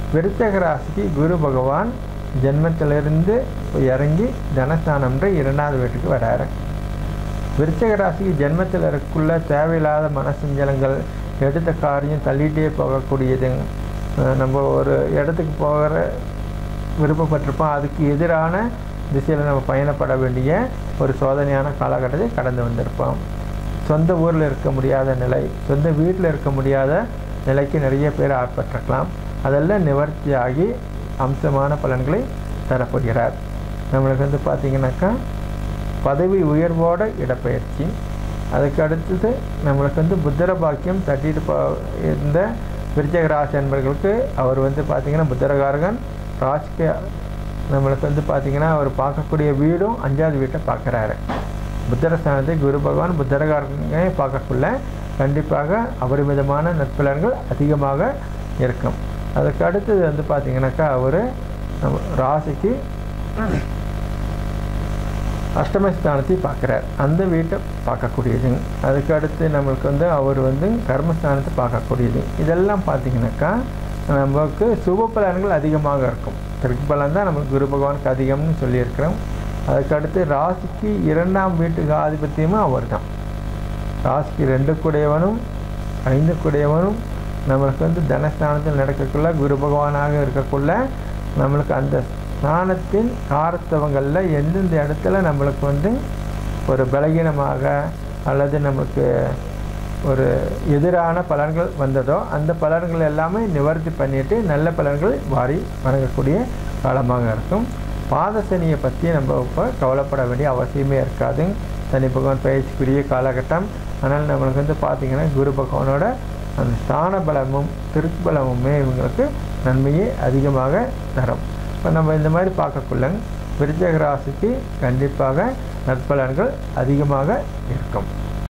விருச்சிக ராசிக்கு குரு பகவான் ஜென்மத்திலிருந்து இறங்கி தனஸ்தானம்ன்ற 2வது வீட்டுக்கு வராரு. விருச்சிக ராசிக்கு ஜென்மத்தில் இருக்குள்ள தேவையில்லாத மனசஞ்சலங்கள், எடுத்த காரியம் தள்ளிகிட்டே போகக்கூடியது, நம்ம ஒரு இடத்துக்கு போகிற விருப்பப்பட்டிருப்போம், அதுக்கு எதிரான திசையில் நம்ம பயணப்பட வேண்டிய ஒரு சோதனையான காலகட்டத்தை கடந்து வந்திருப்போம். சொந்த ஊரில் இருக்க முடியாத நிலை, சொந்த வீட்டில் இருக்க முடியாத நிலைக்கு நிறைய பேர் ஆட்பட்டிருக்கலாம். அதெல்லாம் நிவர்த்தியாகி அம்சமான பலன்களை தரப்படுகிறார். நம்மளுக்கு பார்த்திங்கனாக்கா பதவி உயர்வோட இடப்பெயர்ச்சி, அதுக்கு அடுத்தது நம்மளுக்கு புத்திர பாக்கியம் தட்டிட்டு இருந்த விருச்சிக ராசி என்பவர்களுக்கு அவர் பார்த்திங்கன்னா புத்திரகாரகன் ராசிக்கு நம்மளுக்கு பார்த்திங்கன்னா அவர் பார்க்கக்கூடிய வீடும் 5வது வீட்டை பார்க்குறாரு. புத்திரஸ்தானத்தை குரு பகவான் புத்திரகாரகனை பார்க்கக்குள்ள கண்டிப்பாக அபரிமிதமான நற்பலன்கள் அதிகமாக இருக்கும். அதுக்கு அடுத்தது பார்த்திங்கனாக்கா அவர் ராசிக்கு அஷ்டமஸ்தானத்தை பார்க்குறார், அந்த வீட்டை பார்க்கக்கூடியது. அதுக்கு அடுத்து நம்மளுக்கு அவர் கர்மஸ்தானத்தை பார்க்கக்கூடியது. இதெல்லாம் பார்த்திங்கனாக்கா நமக்கு சுப பலன்கள் அதிகமாக இருக்கும். திருப்பலன் தான் நமக்கு குரு பகவானுக்கு அதிகம்னு சொல்லியிருக்கிறோம். அதுக்கு அடுத்து ராசிக்கு 2ஆம் வீட்டுக்கு ஆதிபத்தியமும் அவர் தான். ராசிக்கு 2 கூடையவனும் 5 கூடையவனும் நம்மளுக்கு தனஸ்தானத்தில் நடக்கக்குள்ள குரு பகவானாக இருக்கக்குள்ள நம்மளுக்கு அந்த ஸ்தானத்தின் காரத்தவங்களில் எந்தெந்த இடத்துல நம்மளுக்கு ஒரு பலகீனமாக அல்லது நமக்கு ஒரு எதிரான பலன்கள் வந்ததோ அந்த பலன்கள் எல்லாமே நிவர்த்தி பண்ணிவிட்டு நல்ல பலன்கள் வாரி வழங்கக்கூடிய காலமாக இருக்கும். பாத சனியை பற்றி நம்ம இப்போ கவலைப்பட வேண்டிய அவசியமே இருக்காது. சனி பகவான் பயிற்சிக்குரிய காலகட்டம். ஆனால் நம்மளுக்கு பார்த்திங்கன்னா குரு பகவானோட அந்த ஸ்தான பலமும் திருப்பலமுமே இவங்களுக்கு நன்மையை அதிகமாக தரும். இப்போ நம்ம இந்த மாதிரி பார்க்கக்குள்ள விருச்சிக ராசிக்கு கண்டிப்பாக நற்பலன்கள் அதிகமாக இருக்கும்.